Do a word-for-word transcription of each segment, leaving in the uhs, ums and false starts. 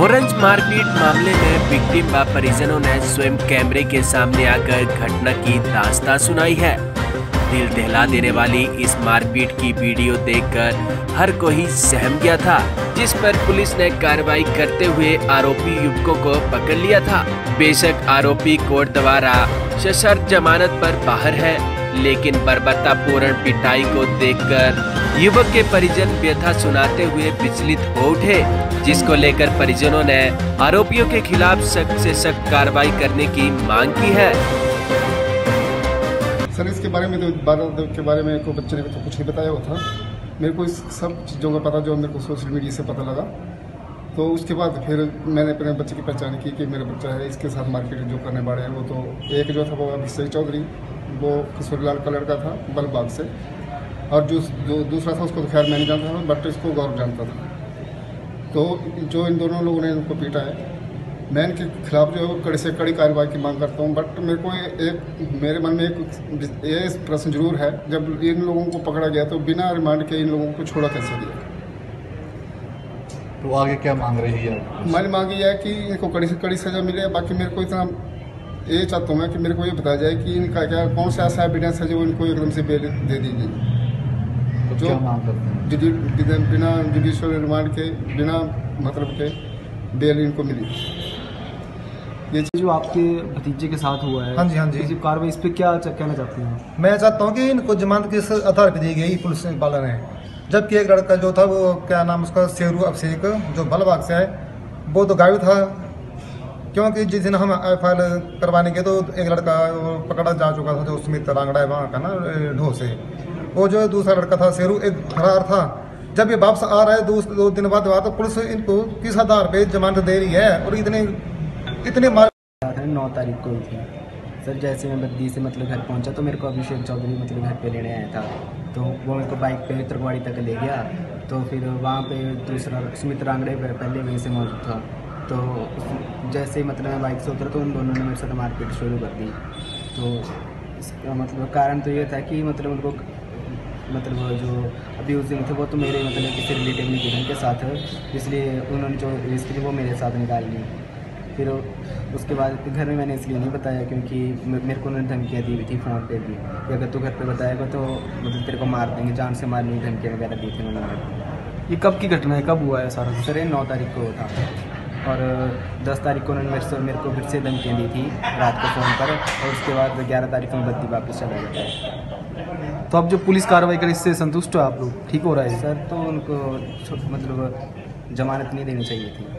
भोरंज मारपीट मामले में विक्टिम व परिजनों ने स्वयं कैमरे के सामने आकर घटना की दास्तां सुनाई है। दिल दहला देने वाली इस मारपीट की वीडियो देखकर हर कोई सहम गया था, जिस पर पुलिस ने कार्रवाई करते हुए आरोपी युवकों को पकड़ लिया था। बेशक आरोपी कोर्ट द्वारा सशर्त जमानत पर बाहर है, लेकिन बर्बरतापूर्ण पिटाई को देखकर युवक के परिजन व्यथा सुनाते हुए विचलित हो उठे, जिसको लेकर परिजनों ने आरोपियों के खिलाफ सख्त से सख्त कार्रवाई करने की मांग की है। सर, इसके बारे में तो बात के बारे में को बच्चे ने तो कुछ नहीं बताया हुआ था। मेरे को इस सब चीज़ों का पता जो मेरे को सोशल मीडिया से पता लगा, तो उसके बाद फिर मैंने अपने बच्चे की पहचान की कि मेरा बच्चा है, इसके साथ मार्केट जो करने वाले हैं। वो तो एक जो था वो अभिषेक चौधरी, वो किशोरीलाल का लड़का था बलबाग से, और जो जो दूसरा था उसको तो खैर मैं नहीं जानता था, बट इसको गौरव जानता था। तो जो इन दोनों लोगों ने इनको पीटा है, मैं इनके खिलाफ जो कड़ी से कड़ी कार्रवाई की मांग करता हूँ। बट मेरे को एक मेरे मन में एक ये प्रश्न जरूर है, जब इन लोगों को पकड़ा गया तो बिना रिमांड के इन लोगों को छोड़ा कैसे दिया? तो आगे क्या मांग रही है? हमारी मांग ये है कि इनको कड़ी से कड़ी सजा मिले। बाकी मेरे को इतना ये चाहता हूँ मैं कि मेरे को ये बताया जाए कि इनका क्या कौन सा ऐसा एविडेंस है जो इनको एकदम से बेल दे दी गई। तो जो क्या मांग करते हैं? बिना जुडिशियल रिमांड के, बिना मतलब के बेल इनको मिली। ये जो आपके भतीजे के साथ हुआ है, हाँ जी हाँ जी, कार्रवाई इस पर क्या कहना चाहते हैं? मैं चाहता हूँ कि इनको जमानत किस आधार पर दी गई पुलिस वालों ने, जबकि एक लड़का जो था वो क्या नाम उसका शेरू अभिषेक जो बलबाग से है, वो तो गायब था। क्योंकि जिस दिन हम एफ आई आर करवाने गए तो एक लड़का पकड़ा जा चुका था, जो सुमित रांगड़ा है वहाँ का ना ढो से। वो जो दूसरा लड़का था शेरू, एक फरार था। जब ये वापस आ रहा है दो, दो दिन बाद हुआ, तो पुलिस इनको किस आधार पे जमानत दे रही है? और इतने इतने मार नौ तारीख को हुई थी सर। जैसे मैं बद्दी से मतलब घर पहुंचा तो मेरे को अभिषेक चौधरी मतलब घर पे लेने आया था, तो वो मेरे को बाइक पे त्रिगवाड़ी तक ले गया। तो फिर वहाँ पे दूसरा सुमित रांगड़े पहले वहीं से मौजूद था। तो जैसे ही मतलब मैं बाइक से उतरा तो उन दोनों ने मेरे साथ मारपीट शुरू कर दी। तो इसका मतलब कारण तो ये था कि मतलब उनको मतलब जो अब्यूजिंग थे वो तो मेरे मतलब किसी रिलेटिव नहीं थे उनके साथ, इसलिए उन्होंने जो इसके लिए वो मेरे साथ निकाल ली। फिर उसके बाद घर में मैंने इसलिए नहीं बताया क्योंकि मेरे को उन्होंने धमकियाँ दी हुई थी फ़ोन पे भी कि अगर तू घर पे बताएगा तो मतलब तेरे को मार देंगे, जान से मारने की धमकियाँ वगैरह दी थी उन्होंने। ये कब की घटना है, कब हुआ है सारा? सर ये नौ तारीख को था, और दस तारीख को उन्होंने मेरे से मेरे को फिर से धमकियाँ दी थी रात को फ़ोन पर, और उसके बाद ग्यारह तारीख को मैं बद्दी वापस चला गया। तो अब जो पुलिस कार्रवाई करे इससे संतुष्ट हो आप लोग? ठीक हो रहा है सर? तो उनको मतलब जमानत नहीं देनी चाहिए थी।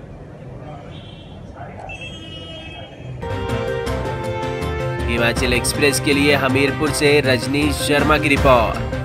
हिमाचल एक्सप्रेस के लिए हमीरपुर से रजनीश शर्मा की रिपोर्ट।